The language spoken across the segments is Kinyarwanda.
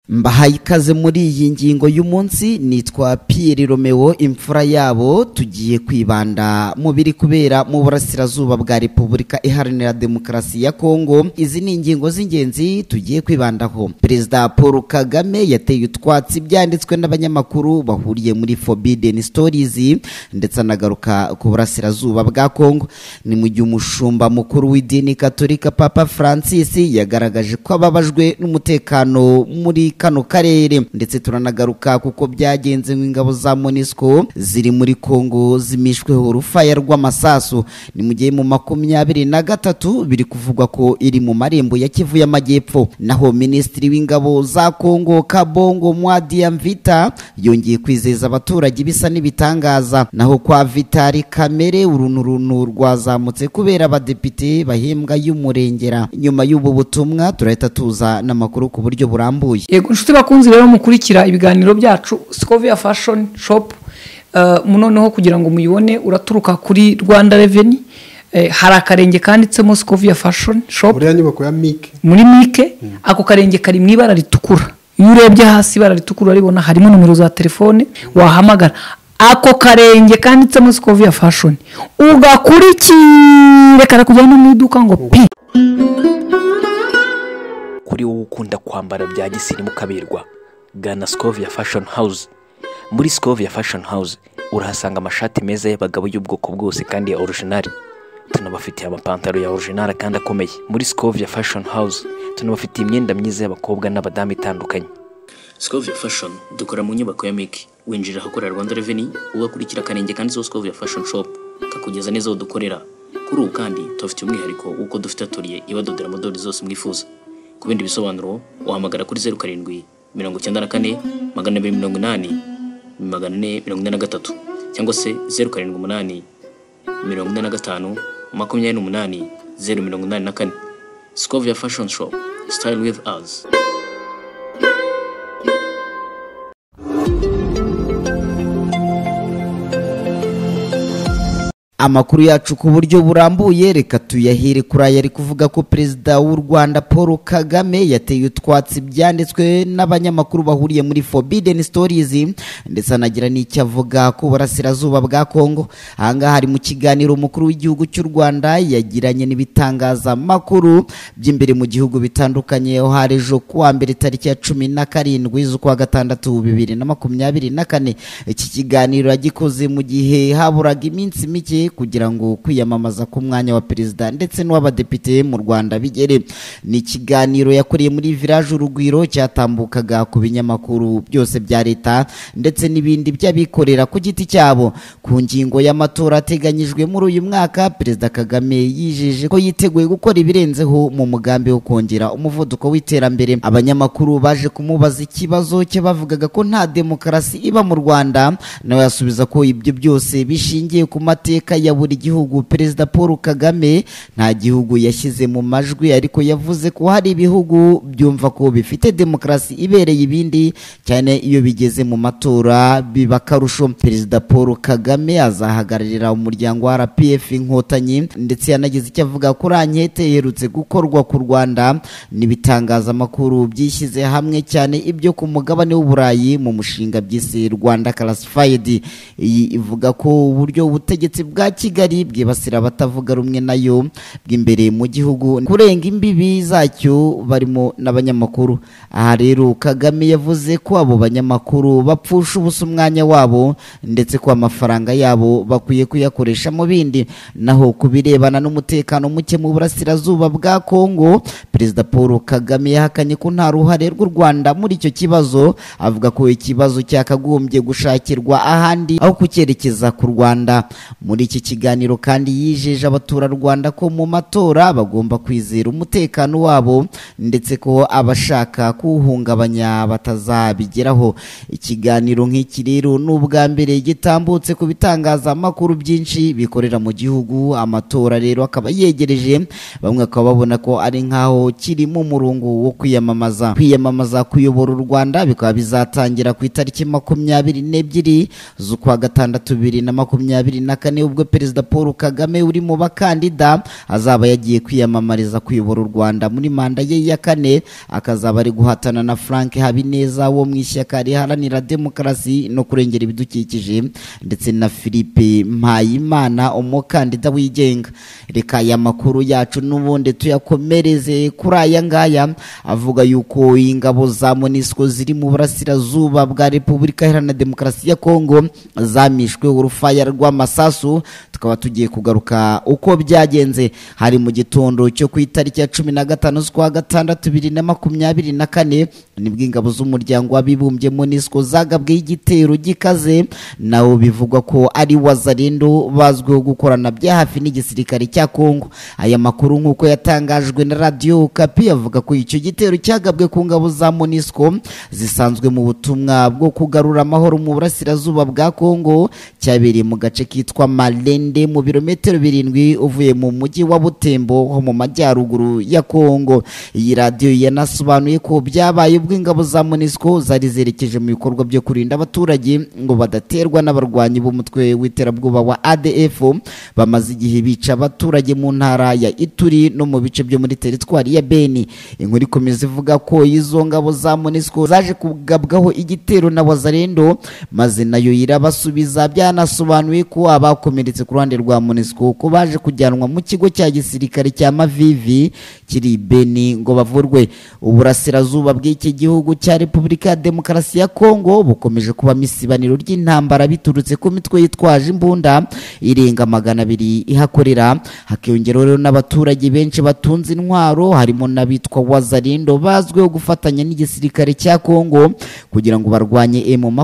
Mbahaye ikaze muri iyi ngingo y'umunsi. Nitwa Pierre Romeo imfura yabo. Tugiye kwibanda mu biri kubera mu burasirazuba bwa Repubulika Iharanira Demokarasi ya Kongo. Izi ni ingingo z'ingenzi tugiye kwibandaho. Perezida Paul Kagame yateye utwatsi byanditswe n'abanyamakuru bahuriye muri Forbidden Stories ndetse anagaruka ku burasirazuba bwa Kongo. Ni mu gihe umushumba mukuru w'idini Katolika Papa Francis yagaragaje ko ababajwe n'umutekano muri kano karere, ndetse turanagaruka kuko byagenze ng'ingabo za MONUSCO ziri muri Kongo zimishweho urufaya rw'amasasu. Ni mu gihe mu 23 biri kuvugwa ko iri mu marembo ya Kivu y'Amajyepfo. Naho Minisitiri w'ingabo za Kongo Kabongo Mwadi Mvita yongeye kwizeza abaturage bisa n'ibitangaza. Naho kwa Vitali Kamere urunturuntu rwazamutse kubera abadepite bahembwa y'umurengera. Nyuma y'ubu butumwa turahita tuza n'amakuru ku buryo burambuye. Inshuti bakunzi rero mukurikira ibiganiro byacu Scovia Fashion Shop, noneho kugira ngo muyibone uraturuka kuri Rwanda Revenue. Hari akarenge kanditsemo Scovia Fashion Shop muri nyubako ya Mike, muri Mike. Ako karenge kari mu ibara ritukura. Iyo urebye hasi ibara ritukura ribona harimo nomero za telefone wahamagara. Ako karenge kanditsemo Scovia Fashion ugakurikire karakujyana mu iduka ngo pi. Kuri wowe ukunda kwambara bya gisirimu kaberwa, gana Scovia Fashion House. Muri Scovia Fashion House urahasanga amashati meza y'abagabo y'ubwoko bwose kandi ya original. Tunabafitiye amapantaro ya original kandi akomeye. Muri Scovia Fashion House tunabafitiye imyenda myiza y'abakobwa n'abadamu itandukanye. Scovia Fashion dukora mu nyubako ya Mike. Winjira ahakorera Rwanda Revenue ugakurikira akarenge kandi Scovia Fashion Shop kakugeza neza aho dukorera. Kuri ubu kandi tufite umwihariko uko dufite aturiye ibadodera modeli zose mwifuza. Ku bindi bisobanuro wahamagara kuri 07 94 280 443 cyangwa se 07 45 28 084. Scovia Fashion Shop, style with us. Amakuru yacu ku buryo burambuye reka tuyahere kuri yari kuvuga ko Perezida w'u Rwanda Paul Kagame yateye utwatsi byanditswe n'abanyamakuru bahuriye muri Forbidden Stories ndetse anagira n'icyo avuga ku burasirazuba bwa Kongo. Ahanga hari mu kiganiro umukuru w'igihugu cy'u Rwanda yagiranye n'ibitangaza makuru by'imbere mu gihugu bitandukanye. Aho hari ejo kuwa mbere tariki ya 17 z'ukwa gatandatu 2024. Iki kiganiro yagikoze mu gihe haburaga iminsi mike kugira ngo kwiyamamaza ku mwanya wa perezida ndetse n'w'abadepite mu Rwanda bigere. Ni kiganiro yakoreye muri Village Urugwiro cyatambukaga ku binyamakuru byose bya leta ndetse n'ibindi by'abikorera ku giti cyabo. Ku ngingo y'amatora ateganyijwe muri uyu mwaka, Perezida Kagame yijeje ko yiteguye gukora ibirenzeho mu mugambi wo kongera umuvuduko w'iterambere. Abanyamakuru baje kumubaza ikibazo cye bavugaga ko nta demokarasi iba mu Rwanda, nawe yasubiza ko ibyo byose bishingiye ku mateka ya buri gihugu. Perezida Paul Kagame nta gihugu yashyize mu majwi, ariko yavuze ko hari ibihugu byumva ko bifite demokarasi ibereye ibindi, cyane iyo bigeze mu matora biba karusho. Perezida Paul Kagame azahagararira umuryango wa RPF Inkotanyi ndetse yanagize icyo avuga kuri ankete iherutse gukorwa ku Rwanda n'ibitangazamakuru byishyize hamwe cyane ibyo ku mugabane w'Uburayi mu mushinga byise Rwanda Classified. Iyi ivuga ko uburyo ubutegetsi bwa Kigali bwibasira abatavuga rumwe nayo bw'imbere mu gihugu kurenga imbibi zacyo barimo n'abanyamakuru. Aha rero Kagame yavuze ko abo banyamakuru bapfusha ubusa umwanya wabo ndetse ko amafaranga yabo bakwiye kuyakoresha mu bindi. Naho kubirebana n'umutekano muke mu burasirazuba bwa Kongo, Perezida Paul Kagame yahakanye ko nta ruhare rw'u Rwanda muri icyo kibazo, avuga ko ikibazo cyakagombye gushakirwa ahandi aho kucyerekeza ku Rwanda. Muri iki kiganiro kandi yijeje abaturarwanda ko mu matora bagomba kwizera umutekano wabo ndetse ko abashaka kuwuhungabanya batazabigeraho. Ikiganiro nk'iki rero n'ubwa mbere gitambutse ku bitangazamakuru byinshi bikorera mu gihugu. Amatora rero akaba yegereje, bamwe akaba babona ko ari nkaho kiri mu murongo wo kwiyamamaza kuyobora u Rwanda. Bikaba bizatangira ku itariki 22 z'ukwa gatandatu 2024 ubwo perezida Paul Kagame uri mu bakandida azaba yagiye kwiyamamariza kuyobora u Rwanda muri manda ye ya kane, akazaba ari guhatana na Frank Habineza wo mu ishyaka riharanira demokarasi no kurengera ibidukikije, ndetse na Philippe Mpayimana umukandida wigenga. Reka aya makuru yacu n'ubundi tuyakomereze kuri aya ngaya avuga yuko ingabo za MONUSCO ziri mu burasirazuba bwa Repubulika Iharanira Demokarasi ya Kongo zamishwe urufaya rw'amasasu. Tukaba tugiye kugaruka uko byagenze. Hari mu gitondo cyo ku itariki ya 15 z'ukwa gatandatu 2024 nibwo ingabo z'umuryango w'abibumbye MONUSCO zagabwe igitero gikaze, nawo bivugwa ko ari Wazalendo bazwiho gukorana bya hafi n'igisirikare cya Kongo. Aya makuru nk'uko yatangajwe na Radio Okapi avuga ko icyo gitero cyagabwe ku ngabo za MONUSCO zisanzwe mu butumwa bwo kugarura amahoro mu burasirazuba bwa Kongo, cyabereye mu gace kitwa Malende mu birometero 7 uvuye mu mujyi wa Butembo ho mu majyaruguru ya Kongo. Iyi radio yanasobanuye ko byabaye ubwo ingabo za MONUSCO zari zerekeje mu bikorwa byo kurinda abaturage ngo badaterwa n'abarwanyi b'umutwe w'iterabwoba wa ADF bamaze igihe bica abaturage mu ntara ya Ituri no mu bice byo muri teritwari ya Beni. Inkuru ikomeza ivuga ko izo ngabo za MONUSCO zaje kugabwaho igitero na Wazalendo maze nayo irabasubiza. Byanasobanuye ko abakomeretse ku ruhande rwa MONUSCO ko baje kujyanwa mu kigo cya gisirikare cya Mavivi kiri Beni ngo bavurwe. Uburasirazuba bw'iki gihugu cya Repubulika ya Demokarasi ya Kongo bukomeje kuba misibaniro ry'intambara biturutse ku mitwe yitwaje imbunda irenga 200 ihakorera, hakiyongeraho rero n'abaturage benshi batunze intwaro harimo n'abitwa Wazalendo bazwiho gufatanya n'igisirikare cya Kongo kugira ngo barwanye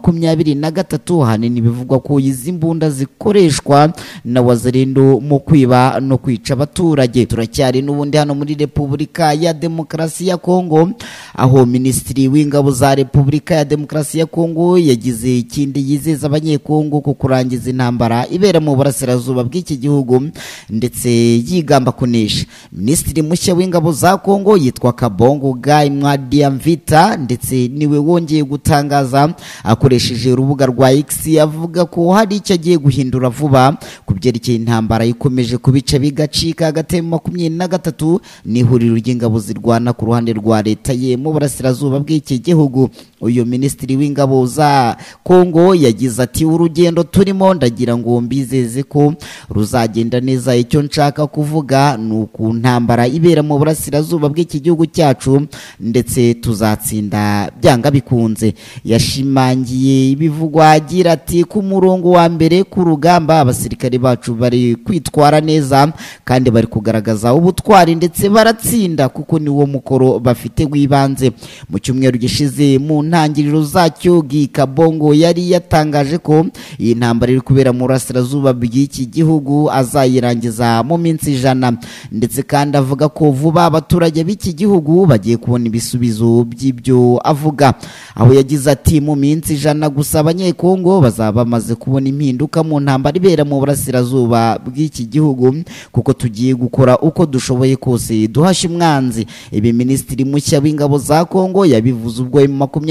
M23. Hanini bivugwa ko izi mbunda zikoreshwa na Wazalendo mu kwiba no kwica abaturage. Turacyari n'ubundi hano muri Repubulika ya Demokarasi ya Kongo, aho Minisitiri w'ingabo za Repubulika ya Demokarasi ya Kongo yagize ikindi yizeza abanyekongo ko kurangiza intambara ibera mu burasirazuba bw'iki gihugu ndetse yigamba kunesha. Minisitiri mushya w'ingabo za Kongo yitwa Kabongo Guy Mwadiamvita, ndetse niwe wongeye gutangaza akoresheje urubuga rwa X avuga ko hari icyo agiye guhindura vuba ku byerekeye intambara ikomeje kubica bigacika hagati ya 23 n'ihuriro ry'ingabo zirwana ku ruhande rwa leta ye mu burasirazuba bw'iki gihugu. Uyu Minisitiri w'ingabo za Kongo yagize ati urugendo turimo ndagira ngo mbizeze ko ruzagenda neza. Icyo nshaka kuvuga nuko ntambara ibera mu burasirazuba bw'iki gihugu cyacu ndetse tuzatsinda byanga bikunze. Yashimangiye ibivugwa agira ati ku murongo wa mbere ku rugamba abasirikare bacu bari kwitwara neza kandi bari kugaragaza ubutwari ndetse baratsinda kuko ni wo mukoro bafite wibanze. Mu cyumweru gishize mu ntangiriro zacyo Kabongo yari yatangaje ko iyi ntambara iri kubera mu burasirazuba bw'iki gihugu azayirangiza mu minsi 100, ndetse kandi avuga ko vuba abaturage b'iki gihugu bagiye kubona ibisubizo by'ibyo avuga. Aho yagize ati mu minsi 100 gusa abanyekongo bazaba bamaze kubona impinduka mu ntambara ibera mu burasirazuba bw'iki gihugu kuko tugiye gukora uko dushoboye kose duhashe umwanzi. Ibi Minisitiri mushya w'ingabo za Kongo yabivuze ubwo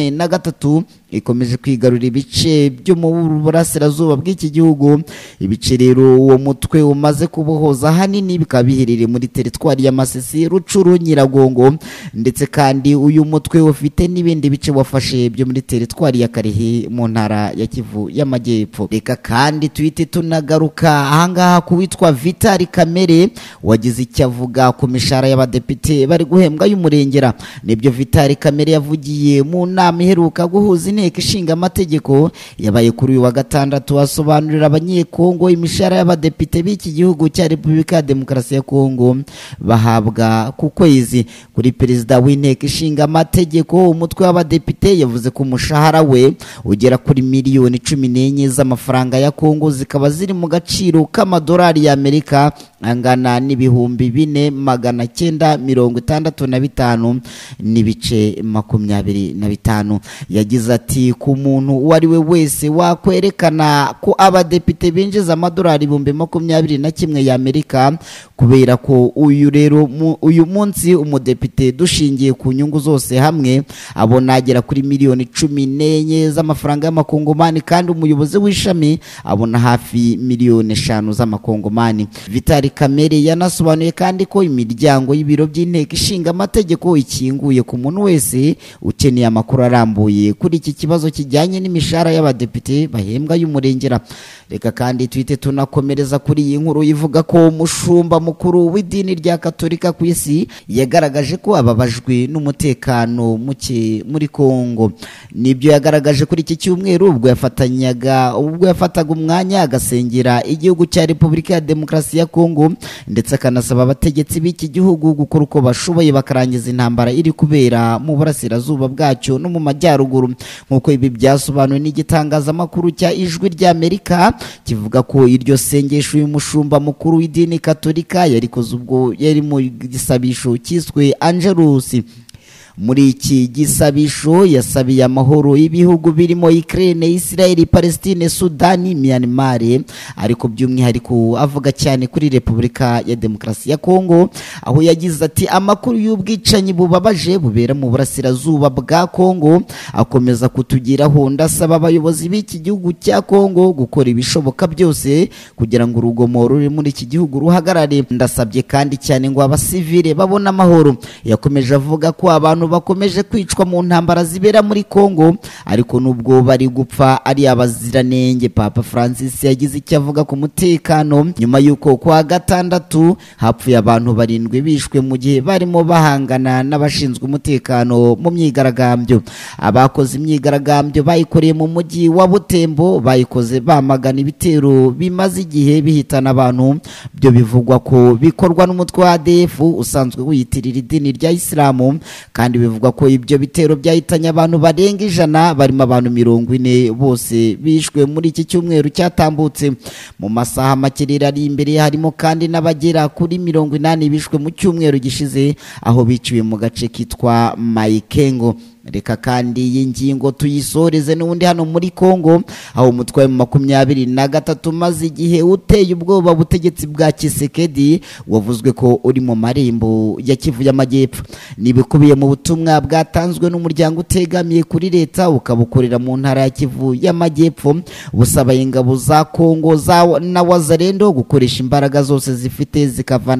M23 ikomeje kwigarura ibice byo mu burasirazuba bw'iki gihugu. Ibice rero uwo mutwe umaze kubohoza hanini bikaba biherereye muri teritwari ya Masisi, Rucuru, Nyiragongo, ndetse kandi uyu mutwe ufite n'ibindi bice wafashe byo muri teritwari ya Karehe mu ntara ya Kivu y'Amajyepfo. Reka kandi tuhite tunagaruka ahangaha kuwitwa Vitali Kamere wagize icyo avuga ku mishahara y'abadepite bari guhembwa y'umurengera. Nibyo Vitali Kamere yavugiye mu nama iheruka guhuza inteko ishinga amategeko yabaye kuri uyu wa gatandatu, asobanurira abanyekongo imishahara y'abadepite b'iki gihugu cya Repubulika ya Demokarasi ya Kongo bahabwa ku kwezi. Kuri perezida w'inteko ishinga amategeko umutwe w'abadepite yavuze ko umushahara we ugera kuri miliyoni 14 z'amafaranga ya Kongo, zikaba ziri mu gaciro k'amadolari y'Amerika angana n'ibihumbi 4,965 n'ibice 25. Yagize ati ku muntu uwo ari we wese wakwerekana ko abadepite binjiza amadolari 21,000 y'Amerika, kubera ko uyu munsi umudepite dushingiye ku nyungu zose hamwe abona agera kuri miliyoni 14 z'amafaranga y'amakongomani, kandi umuyobozi w'ishami abona hafi miliyoni 5 z'amakongomani. Vitali Kamere yanasobanuye kandi ko imiryango y'ibiro by'inteko ishinga amategeko ikinguye ku muntu wese ukeneye amakuru arambuye kuri iki kibazo kijyanye n'imishahara y'abadepite bahembwa y'umurengera. Reka kandi twite tunakomereza kuri iyi nkuru ivuga ko umushumba mukuru w'idini rya Katolika ku isi yagaragaje ko ababajwe n'umutekano muke muri Kongo. Nibyo yagaragaje kuri iki cyumweru ubwo yafataga umwanya agasengera igihugu cya Repubulika ya Demokarasi ya Kongo, ndetse akanasaba abategetsi b'iki gihugu gukora uko bashoboye bakarangiza intambara iri kubera mu burasirazuba bwacyo no mu majyaruguru. Nk'uko ibi byasobanuwe n'igitangazamakuru cya Ijwi ry'Amerika kivuga ko iryo sengesho y'umushumba mukuru w'idini Katolika yarikoze ubwo yari mu gisabisho cyiswe Angelus. Muri iki gisabisho yasabiye amahoro y'ibihugu birimo Ukraine, Israel, Palestine, Sudani, Myanmar, ariko by'umwihariko avuga cyane kuri Repubulika ya Demokarasi ya Kongo, aho yagize ati amakuru y'ubwicanyi bubabaje bubera mu burasirazuba bwa Kongo akomeza kutugiraho. Ndasaba abayobozi b'iki gihugu cya Kongo gukora ibishoboka byose kugira ngo urugomo ruri muri iki gihugu ruhagarare. Ndasabye kandi cyane ngo abasivile babone amahoro. Yakomeje avuga ko abantu bakomeje kwicwa mu ntambara zibera muri Kongo, ariko nubwo bari gupfa ari abaziranenge. Papa Francis yagize icyo avuga ku mutekano nyuma y'uko kwa gatandatu hapfuye abantu 7 bishwe mu gihe barimo bahangana n'abashinzwe umutekano mu myigaragambyo. Abakoze imyigaragambyo bayikoreye mu mujyi wa Butembo, bayikoze bamagana ibitero bimaze igihe bihitana abantu. Byo bivugwa ko bikorwa n'umutwe wa ADF usanzwe wiyitirira idini rya Islamu, kandi bivugwa ko ibyo bitero byahitanye abantu barenga 100, barimo abantu 40 bose bishwe muri iki cyumweru cyatambutse. Mu masaha makirira ari imbere harimo kandi n'abagera kuri 80 bishwe mu cyumweru gishize, aho biciwe mu gace kitwa Mayikengo. Reka kandi iyi ngingo tuyisoreze n'ubundi hano muri Kongo, aho umutwe wa 23 maze igihe uteye ubwoba butegetsi bwa Tshisekedi wavuzwe ko uri mu marembo ya Kivu y'Amajyepfo. Nibikubiye mu butumwa bwatanzwe n'umuryango utegamiye kuri leta ukabukorera mu ntara ya Kivu y'Amajyepfo, busaba ingabo za Kongo na Wazalendo gukoresha imbaraga zose zifite zikavana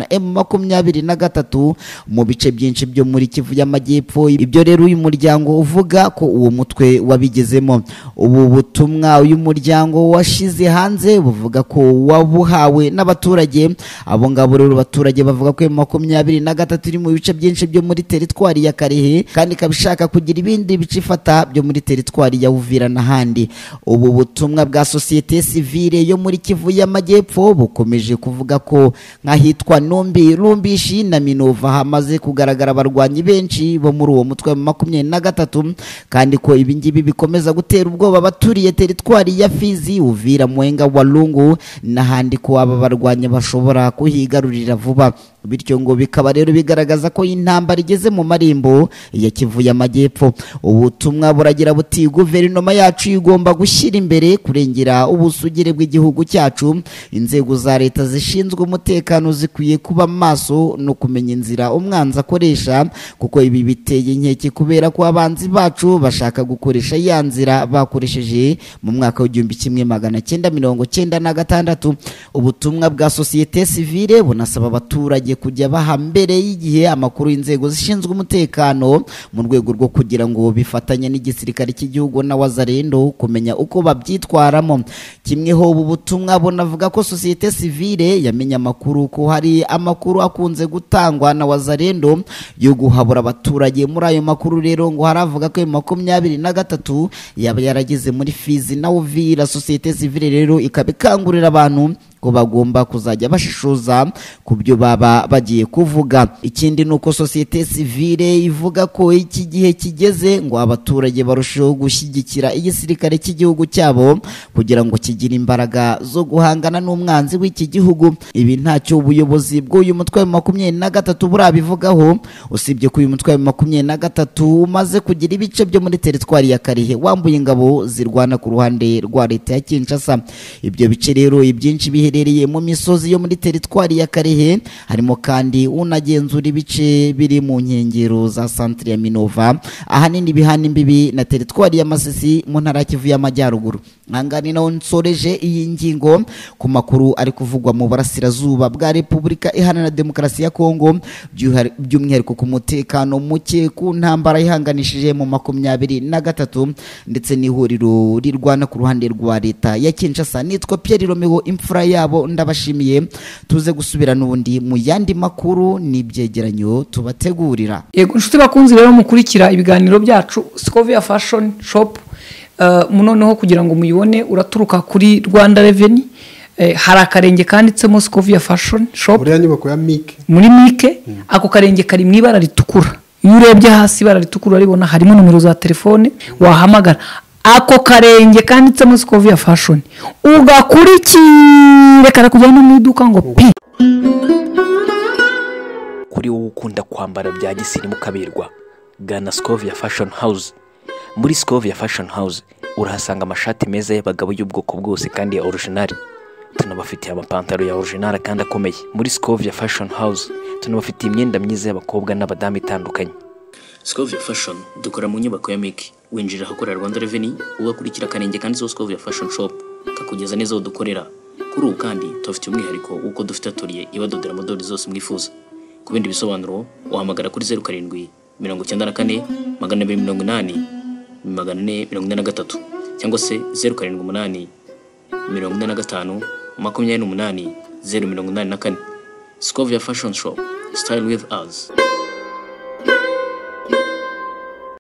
M23 mu bice byinshi byo muri Kivu y'Amajyepfo. Ibyo rero uyu muryango uvuga ko uwo mutwe wabigezemo. Ubu butumwa uyu muryango washize hanze buvuga ko wabuhawe n'abaturage. Abo ngabo rero abaturage bavuga ko M23 iri mu bice byinshi byo muri teritwari ya Karehe, kandi kabishaka kugira ibindi bice ifata byo muri teritwari ya Uvira n'ahandi. Ubu butumwa bwa societe civile yo muri Kivu y'Amajyepfo bukomeje kuvuga ko nk'ahitwa Nombi, Rumbishi na Minova hamaze kugaragara abarwanyi benshi bo muri uwo mutwe wa 23, kandi ko ibingibi bikomeza gutera ubwoba abaturiye teritwari ya Fizi, Uvira, Mwenga, Walungu n'ahandi ko aba barwanya bashobora kuhigarurira vuba. Bityo ngo bikaba rero bigaragaza ko intambara igeze mu marembo ya Kivu y'Amajyepfo. Ubutumwa buragira buti guverinoma yacu igomba gushyira imbere kurengera ubusugire bw'igihugu cyacu. Inzego za leta zishinzwe umutekano zikwiye kuba maso no kumenya inzira umwanzi akoresha, kuko ibi biteye inkeke kubera ko abanzi bacu bashaka gukoresha ya nzira bakoresheje mu mwaka wa 1996. Ubutumwa bwa societe civile bunasaba abaturage kujya baha mbere y'igihe amakuru y'inzego zishinzwe umutekano mu rwego rwo kugira ngo bifatanye n'igisirikare cy'igihugu na Wazalendo kumenya uko babyitwaramo. Kimwe ho ubu butumwa bunavuga ko societe civile yamenye amakuru ko hari amakuru akunze gutangwa na Wazalendo yo guhabura abaturage. Muri ayo makuru rero ngo haravuga ko 23 yaba yarageze muri Fizi na Uvira. Societe civile rero ikabikangurira abantu ko bagomba kuzajya bashishoza ku byo baba bagiye kuvuga. Ikindi nuko societe civile ivuga ko iki gihe kigeze ngo abaturage barusheho gushyigikira igisirikare cy'igihugu cyabo kugira ngo kigire imbaraga zo guhangana n'umwanzi w'iki gihugu. Ibi ntacyo ubuyobozi bw'uyu mutwe wa 23 burabivugaho, usibye ko uyu mutwe wa 23 umaze kugira ibice byo muri teritwari ya Karehe wambuye ingabo zirwana ku ruhande rwa leta ya Kinshasa. Ibyo bice rero ibyinshi biherereye mu misozi yo muri teritwari ya Karehe, harimo kandi unagenzura ibice biri mu nkengero za centre ya Minova, ahanini bihana imbibi na teritwari ya Masisi mu ntara ya Kivu y'Amajyaruguru. Nkangani naho nsoreje iyi ngingo ku makuru ari kuvugwa mu burasirazuba bwa Repubulika Iharanira Demokarasi ya Kongo, by'umwihariko ku mutekano muke ku ntambara ihanganishije mu 23 ndetse n'ihuriro rirwana ku ruhande rwa leta ya Kinshasa. Nitwa Pierre Romeo imfura yabo, ndabashimiye. Tuze gusubira n'ubundi mu yandi makuru n'ibyegeranyo tubategurira. Yego inshuti bakunzi rero mukurikira ibiganiro byacu Scovia Fashion Shop, munoneho kugira ngo muyibone uraturuka kuri Rwanda Revenue, hari akarenge kanditsemo Scovia Fashion Shop muri nyubako ya Mike, muri Mike. Ako karenge kari mu ibara ritukura, iyo urebye hasi ibara ritukura ribona harimo nomero za telefone wahamagara. Ako karenge kanditsemo Scovia Fashion ugakurikire karakujyana mu iduka ngo pi. Kuri wowe ukunda kwambara bya gisirimu kaberwa, gana Scovia Fashion House. Muri Scovia Fashion House urahasanga amashati meza y'abagabo y'ubwoko bwose kandi ya original. Tunabafitiye amapantaro ya original kandi akomeye. Muri Scovia Fashion House tunabafitiye imyenda myiza y'abakobwa n'abadamu itandukanye. Scovia Fashion dukora mu nyubako ya Mike. Winjira ahakorera Rwanda Revenue ugakurikira akarenge kanditseho Scovia Fashion Shop kakugeza neza aho dukorera. Kuri ubu kandi tubafitiye umwihariko uko dufite atelier ibadodera modeli zose mwifuza. Ku bindi bisobanuro wahamagara kuri 07 94 280 443 cyangwa se 07 45 28 084. Scovia Fashion Shop, style with us.